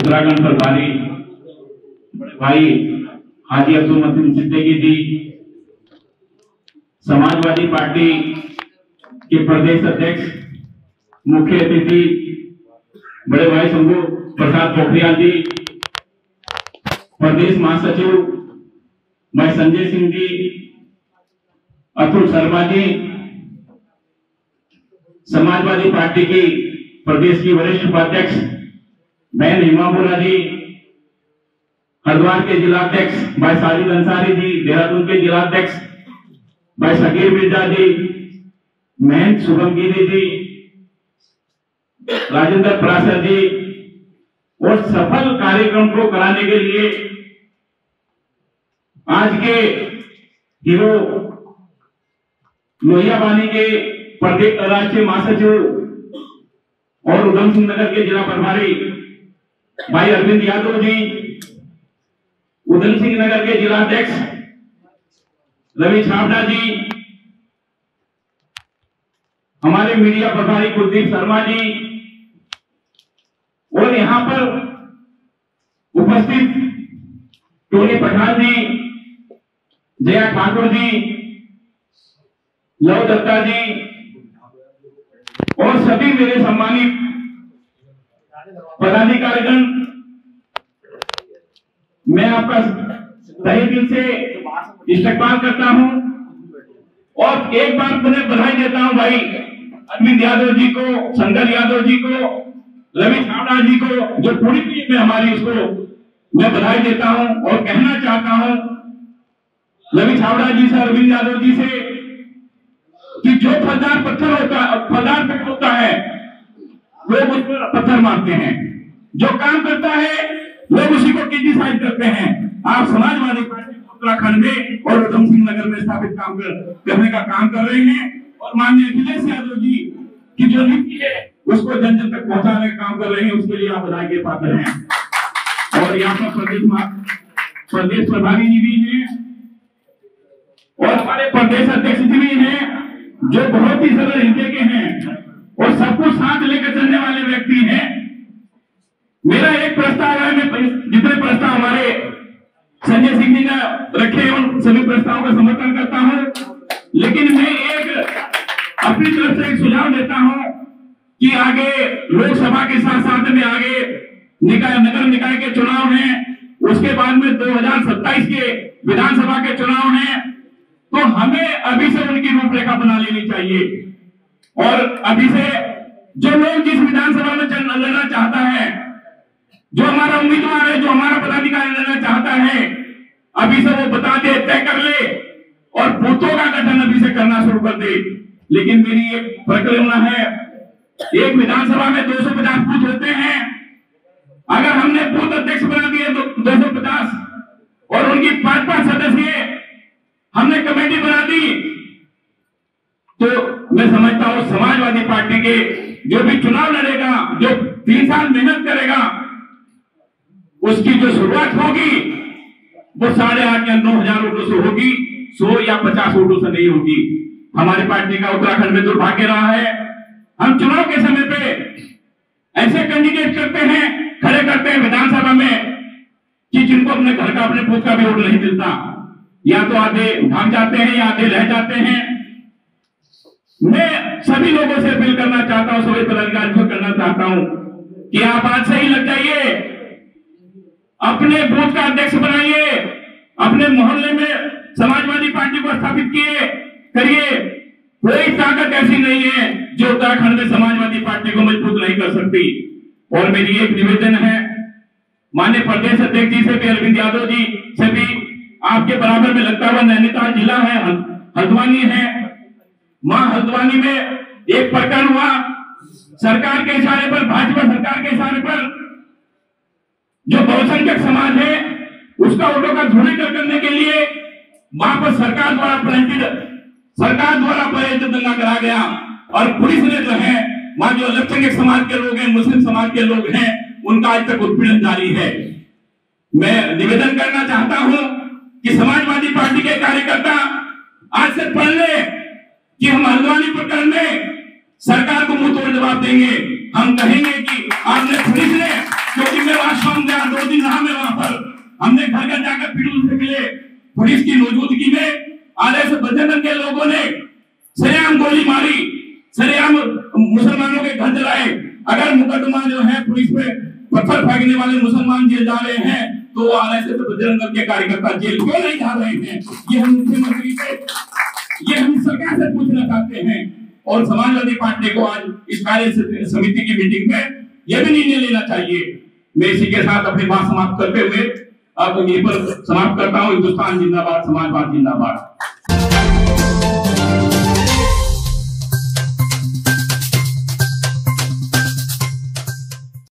उत्तराखंड प्रभारी बड़े भाई हाजी अब्दुल मतीन सिद्दीकी जी, समाजवादी पार्टी के प्रदेश अध्यक्ष मुख्य अतिथि बड़े भाई शंभू प्रसाद पोखरियाल जी, प्रदेश महासचिव भाई संजय सिंह जी, अतुल शर्मा जी, समाजवादी पार्टी की प्रदेश की वरिष्ठ उपाध्यक्ष बहन हिमा बोरा जी, हरिद्वार के जिलाध्यक्ष भाई साजिद अंसारी जी, देहरादून के जिलाध्यक्ष भाई शकीर मिर्जा जी, महंत शुभम गिरी जी, राजेंद्र पराशर जी, और सफल कार्यक्रम को कराने के लिए आज के हीरो लोहियावानी के प्रदेश राष्ट्रीय महासचिव और उधम सिंह नगर के जिला प्रभारी भाई अरविंद यादव जी, उधम सिंह नगर के जिलाध्यक्ष रवि छाबड़ा जी, हमारे मीडिया प्रभारी कुलदीप शर्मा जी, और यहां पर उपस्थित टोनी पठान जी, जया ठाकुर जी, लव दत्ता जी और सभी मेरे सम्मानित पदाधिकारीगण, मैं आपका तहे दिल से इस्तकबाल करता हूं और एक बार पुनः बधाई देता हूं भाई अरविंद यादव जी को, शंकर यादव जी को, रवि छाबड़ा जी को, जो पूरी टीम है हमारी, उसको मैं बधाई देता हूं और कहना चाहता हूं रवि छाबड़ा जी से, अरविंद यादव जी से कि जो फलदार पेड़ होता है लोग उस पर पत्थर मारते हैं, जो काम करता है लोग उसी को क्रिटिसाइज करते हैं। आप समाजवादी पार्टी उत्तराखंड में और उधम सिंह नगर में स्थापित करने का काम कर रहे हैं और माननीय अखिलेश यादव जी की जो नीति है उसको जन जन तक पहुंचाने का काम कर रहे हैं, उसके लिए आप बधाई के पात्र हैं। और यहाँ पर प्रदेश प्रभारी जी भी हैं और हमारे प्रदेश अध्यक्ष जी भी हैं, जो बहुत ही सरल हृदय के हैं और सबको साथ लेकर चलने वाले व्यक्ति हैं। मेरा एक प्रस्ताव है, मैं जितने प्रस्ताव हमारे संजय सिंह जी ने रखे उन सभी प्रस्तावों का समर्थन करता हूं, लेकिन मैं एक अपनी तरफ से एक सुझाव देता हूं कि आगे लोकसभा के साथ साथ में आगे नगर निकाय के चुनाव हैं, उसके बाद में 2027 के विधानसभा के चुनाव हैं, तो हमें अभी से उनकी रूपरेखा बना लेनी चाहिए और अभी से जो लोग जिस विधानसभा में लड़ना चाहता है, जो हमारा उम्मीदवार है, जो हमारा पदाधिकारी लड़ना चाहता है, अभी से वो बता दे, तय कर ले और बूथों का गठन अभी से करना शुरू कर दे। लेकिन मेरी एक परिकल्पना है, एक विधानसभा में 250 बूथ होते हैं, अगर हमने बूथ अध्यक्ष बना दिए तो 250 और उनकी 5-5 सदस्य हमने कमेटी बना दी, तो मैं समझता हूं समाजवादी पार्टी के जो भी चुनाव लड़ेगा, जो 3 साल मेहनत करेगा, उसकी जो शुरुआत होगी वो 8,500 या 9,000 वोटों से होगी, 100 या 50 वोटों से नहीं होगी। हमारी पार्टी का उत्तराखंड में दुर्भाग्य रहा है, हम चुनाव के समय पे ऐसे कैंडिडेट खड़े करते हैं विधानसभा में कि जिनको अपने घर का, अपने बूथ का भी वोट नहीं मिलता, या तो आधे भाग जाते हैं या आधे रह जाते हैं। मैं सभी लोगों से अपील करना चाहता हूं, सभी पदाधिकारियों को करना चाहता हूं कि आप आज से ही लग जाइए, अपने बूथ का अध्यक्ष बनाइए, अपने मोहल्ले में समाजवादी पार्टी को स्थापित करिए। कोई ताकत ऐसी नहीं है जो उत्तराखंड में समाजवादी पार्टी को मजबूत नहीं कर सकती। और मेरी एक निवेदन है माननीय प्रदेश अध्यक्ष जी से भी, अरविंद यादव जी से भी, आपके बराबर में लगता हुआ नैनीताल जिला है, हल्द्वानी है, मां हल्द्वानी में एक प्रकरण हुआ, सरकार के इशारे पर, भाजपा सरकार के इशारे पर जो बहुसंख्यक समाज है उसका वोटों का ध्रुवीकरण करने के लिए वहां पर सरकार द्वारा परेड दंगा करा गया और पुलिस ने जो है वहां जो अल्पसंख्यक समाज के लोग हैं, मुस्लिम समाज के लोग हैं, उनका आज तक उत्पीड़न जारी है। मैं निवेदन करना चाहता हूं कि समाजवादी पार्टी के कार्यकर्ता आज से पढ़ ले कि हम हल्द्वानी प्रकरण में सरकार को मुंह तोड़ जवाब देंगे। हम कहेंगे कि आपने पुलिस ने, क्योंकि में वाशरूम गया, 2 दिन रहा मैं वहां पर। हमने घर घर जाकर पीड़ितों से मिले। पुलिस की मौजूदगी में आधे से बजरंग के लोगों ने सरेआम गोली मारी, सरेआम मुसलमानों के घर जलाए। अगर मुकदमा जो है पुलिस पे पत्थर फेंकने वाले मुसलमान जेल जा रहे हैं तो आरएसएस बजरंग दल के कार्यकर्ता जेल क्यों नहीं जा रहे हैं? ये हम मुख्यमंत्री से, ये हम सरकार से पूछना चाहते हैं। और समाजवादी पार्टी को आज इस कार्य समिति की मीटिंग में यह भी निर्णय लेना चाहिए। मैं इसी के साथ अपनी बात समाप्त करते हुए अब यहीं पर समाप्त करता हूँ। हिंदुस्तान जिंदाबाद, समाजवाद जिंदाबाद।